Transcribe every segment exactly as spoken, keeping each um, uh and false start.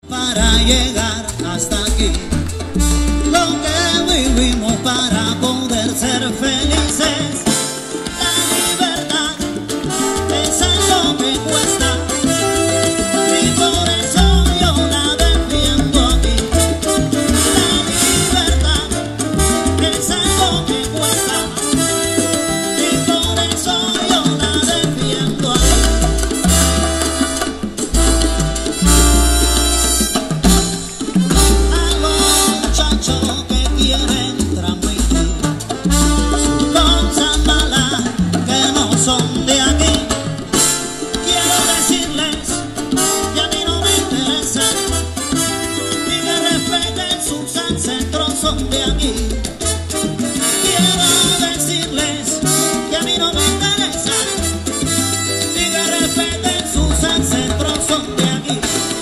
Para llegar hasta aquí, lo que vivimos para poder ser felices. La libertad, esa es lo que cuesta, y por eso yo la defiendo aquí. La libertad, esa es lo que cuesta, y por eso yo la defiendo aquí. Que quieren transmitir sus cosas malas que no son de aquí. Quiero decirles que a mí no me interesa ni que respeten sus ancestros, son de aquí. Quiero decirles que a mí no me interesa ni que respeten sus ancestros, son de aquí.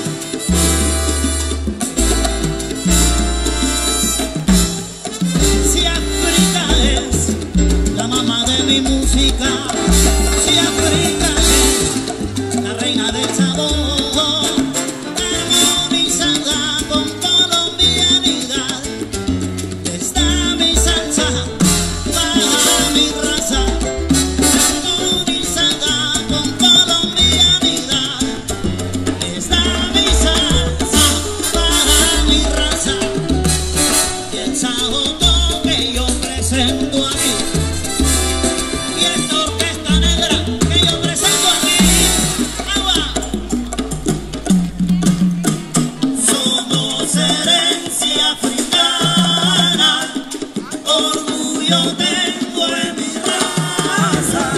Mi música, si África es la reina del sabor, armonizada con colombianidad, está mi salsa para mi raza, armonizada con colombianidad, está mi salsa para mi raza, y el sabor que yo presento aquí. Herencia africana, orgullo tengo en mi raza.